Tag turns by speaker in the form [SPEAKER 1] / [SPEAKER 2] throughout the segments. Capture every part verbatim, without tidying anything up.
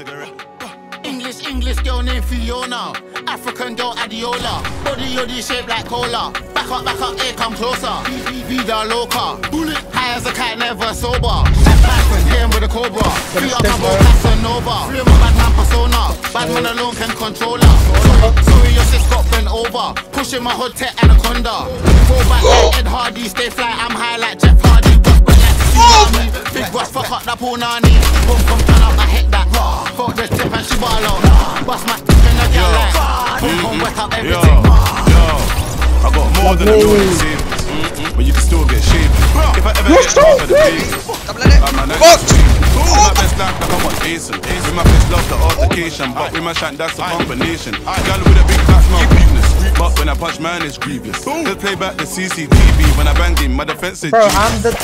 [SPEAKER 1] English, English girl named Fiona. African girl Adiola. Body yoddy shaped like cola. Back up, back up, here come closer. Vida loca. High as a kite, never sober. Backman, hit him with a cobra. Free up, I'm Casanova. Free my bad man persona. Bad man alone can control her. Sorry, sorry, your sis got bent over. Pushing my hood tech anaconda. Fall back like Ed Hardy. Stay fly, I'm high like Jeff Hardy. But like tsunami. Big Ross, fuck up that punani. Boom, boom, turn up, I hit that. Fuck the tip and she ball out. Bust my tip in the girl like boom, boom, wet up everything.
[SPEAKER 2] Yo, yo, I got more than a million savings, but you can still get shaved. If I ever get off of the page, I'm my next street. With my best life, like I'm on Jason. With my best love, the altercation. But with my shank, that's a combination. Girl with a big fat smile, weakness. But when I punch, man, it's grievous. Just play back the C C T V when I bang him. My defense is G. I'm the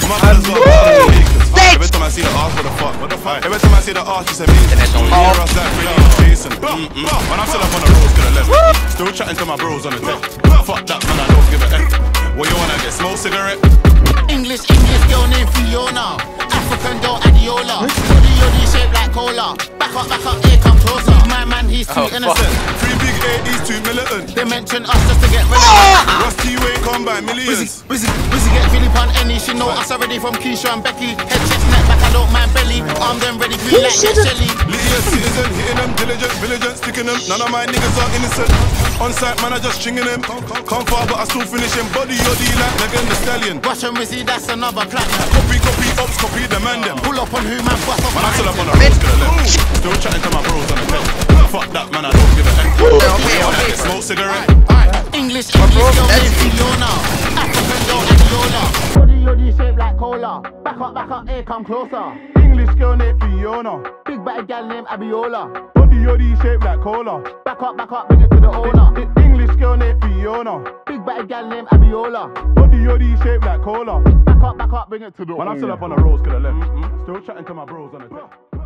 [SPEAKER 2] Every time I see the arse, what the fuck? What the fuck? Every time I see the arse, it's amazing. Hear us like really Jason. When I'm still up on the roads to the left, still chatting to my bros on the deck. Fuck that, man, I don't give a F. What you wanna get? Smoke cigarette?
[SPEAKER 1] English, English girl named Fiona. African girl Adiola. Body yoddy shaped like cola. Back up, back up, here come closer. My man, he's too innocent.
[SPEAKER 2] Three big A, he's too militant.
[SPEAKER 1] They mention us just to get relevant.
[SPEAKER 2] Ross T-Way come by millions.
[SPEAKER 1] Busy, busy, get Philip on any. She know us already from Keisha and Becky. Head, chest, neck, back, I don't mind belly. Arm them ready, green like Shelly.
[SPEAKER 2] Lydia citizen, hitting them, diligent, vigilant, sticking them. None of my niggas are innocent. On site, man, I just stringing them. Come far, but I still finish him. Body yoddy like Megan Thee Stallion.
[SPEAKER 1] Rush and Rizzy, that's another platinum.
[SPEAKER 2] Copy, copy, ops, copy, demand them.
[SPEAKER 1] Pull up on who, man, bust off.
[SPEAKER 2] Man, I'm still up on the roads to the left. Still chatting to my bros on the deck. Fuck that, man, I don't give a F. Okay, okay. Smoke cigarette?
[SPEAKER 1] English, English girl named Fiona. African girl Adiola. Body yoddy shaped like cola. Back up, back up, here come closer.
[SPEAKER 2] English girl named Fiona.
[SPEAKER 1] Big batty gal named Abiola.
[SPEAKER 2] Body yoddy shaped like cola.
[SPEAKER 1] Back up, back up, bring it to the owner.
[SPEAKER 2] English girl named Fiona.
[SPEAKER 1] Big batty gal named Abiola.
[SPEAKER 2] Body yoddy shaped like cola.
[SPEAKER 1] Back up, back up, bring it to the owner.
[SPEAKER 2] When I'm still up on the roads to the left, still chatting to my bros on the deck.